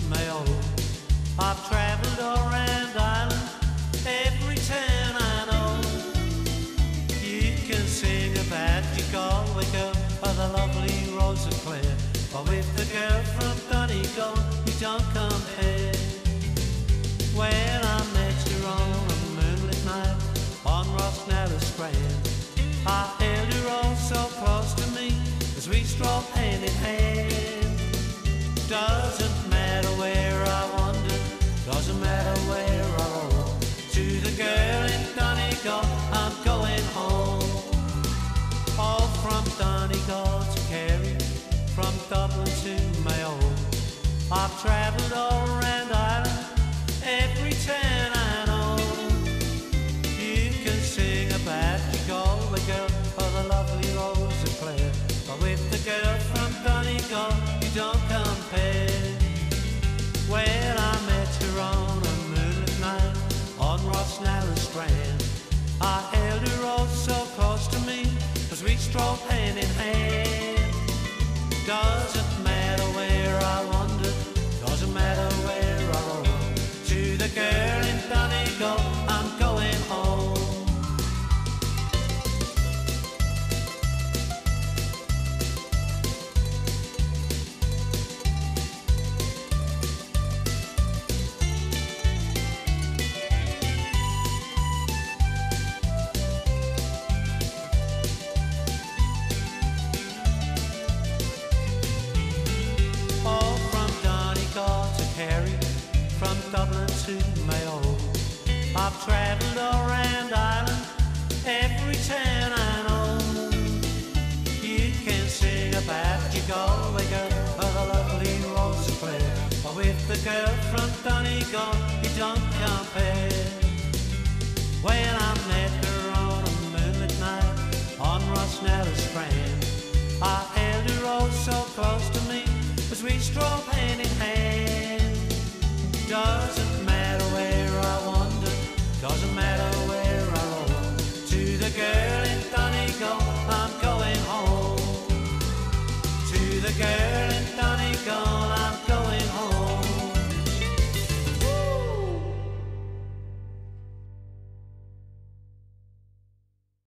Mayo. I've travelled around Ireland, every town I know. You can sing about your Galway girl or the lovely Rose of Clare, but with the girl from Donegal you don't compare. When I met her on a moonlit night on Rosnellis Strand, I held her all so close to me as we strolled hand in hand. Doesn't matter where I wander, doesn't matter where I roam, to the girl in Donegal I'm going home. All from Donegal to Kerry, from Dublin to Mayo. I've travelled all around Ireland, every town I know. You can sing about your Galway girl or the lovely Rose of Clare, but with the girl from Donegal you don't compare. When I met her on a moonlit night on Rosnellis Strand, I held her all so close to me as we strolled hand in hand. Doesn't matter where I wander, doesn't matter where I roam, to the girl in Donegal I'm going home. From Dublin to Mayo, I've travelled all around Ireland, every town I know. You can sing about your Galway girl or the lovely Rose of Clare, but with the girl from Donegal you don't compare. When I met her on a moonlit night on Rosnellis Strand, I held her all so close to me as we strolled hand in hand. Doesn't matter where I wander, doesn't matter where I roam, to the girl in Donegal I'm going home. To the girl